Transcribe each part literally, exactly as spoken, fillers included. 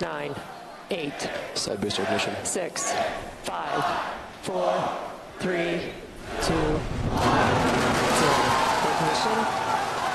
nine, eight, Side booster ignition. six, five, four, three, two, one, zero. Ignition.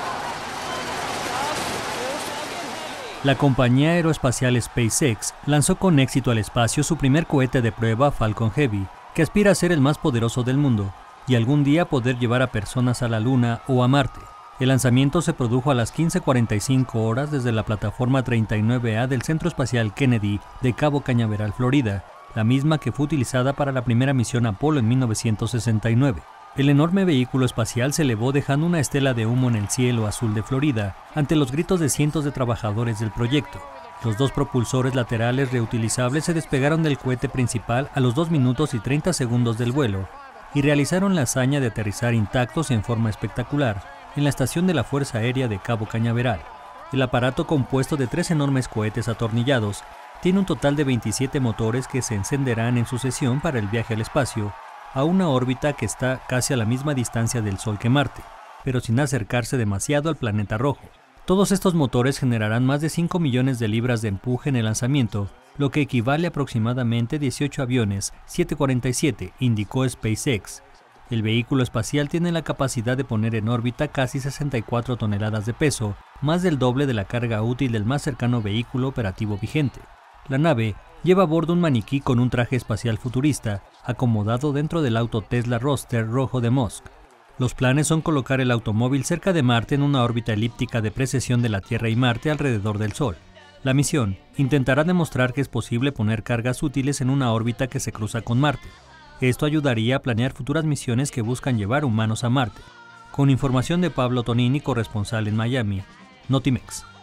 La compañía aeroespacial SpaceX lanzó con éxito al espacio su primer cohete de prueba Falcon Heavy, que aspira a ser el más poderoso del mundo y algún día poder llevar a personas a la Luna o a Marte. El lanzamiento se produjo a las quince cuarenta y cinco horas desde la plataforma treinta y nueve A del Centro Espacial Kennedy de Cabo Cañaveral, Florida, la misma que fue utilizada para la primera misión Apolo en mil novecientos sesenta y nueve. El enorme vehículo espacial se elevó dejando una estela de humo en el cielo azul de Florida ante los gritos de cientos de trabajadores del proyecto. Los dos propulsores laterales reutilizables se despegaron del cohete principal a los dos minutos y treinta segundos del vuelo y realizaron la hazaña de aterrizar intactos en forma espectacular en la estación de la Fuerza Aérea de Cabo Cañaveral. El aparato, compuesto de tres enormes cohetes atornillados, tiene un total de veintisiete motores que se encenderán en sucesión para el viaje al espacio, a una órbita que está casi a la misma distancia del Sol que Marte, pero sin acercarse demasiado al planeta rojo. Todos estos motores generarán más de cinco millones de libras de empuje en el lanzamiento, lo que equivale a aproximadamente dieciocho aviones siete cuarenta y siete, indicó SpaceX. El vehículo espacial tiene la capacidad de poner en órbita casi sesenta y cuatro toneladas de peso, más del doble de la carga útil del más cercano vehículo operativo vigente. La nave lleva a bordo un maniquí con un traje espacial futurista, acomodado dentro del auto Tesla Roadster rojo de Musk. Los planes son colocar el automóvil cerca de Marte en una órbita elíptica de precesión de la Tierra y Marte alrededor del Sol. La misión intentará demostrar que es posible poner cargas útiles en una órbita que se cruza con Marte. Esto ayudaría a planear futuras misiones que buscan llevar humanos a Marte. Con información de Pablo Tonini, corresponsal en Miami, Notimex.